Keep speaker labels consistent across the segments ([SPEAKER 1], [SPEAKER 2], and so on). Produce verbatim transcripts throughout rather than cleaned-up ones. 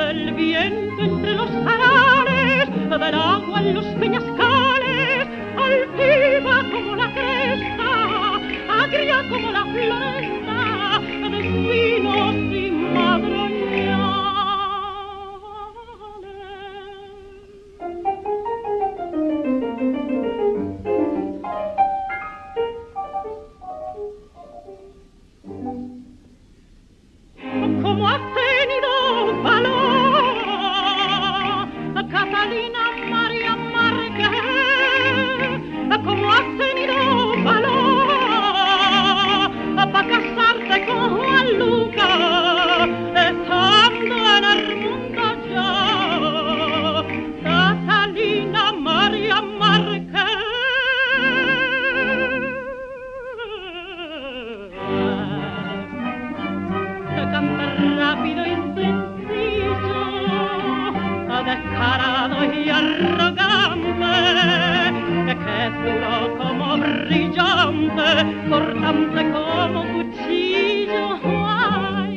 [SPEAKER 1] del viento entre los jarales, del agua en los peñascales, altiva como la cresta, agria como la floresta, de espinos y madroñales. Como ha tenido valor Catalina María Márquez, como has tenido valor para casarte con Juan Lucas, estando en el mundo ya. Catalina María Márquez, que canta rápido y sencillo, descarado y arrogante, que es duro como brillante, cortante como cuchillo. Ay.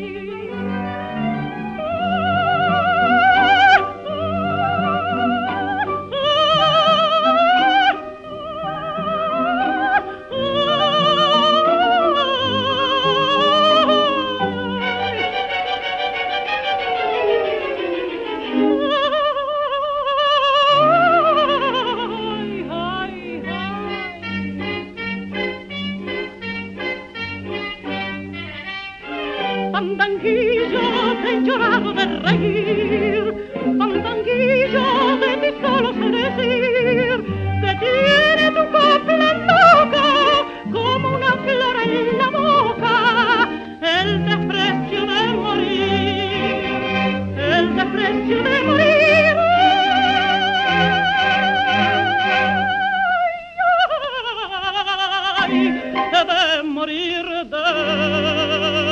[SPEAKER 1] Fandanguillo, te he llorado de reír, fandanguillo, de ti solo sé decir, que tiene tu copla loca, como una flor en la boca, el desprecio de morir, el desprecio de morir. Ay, de morir de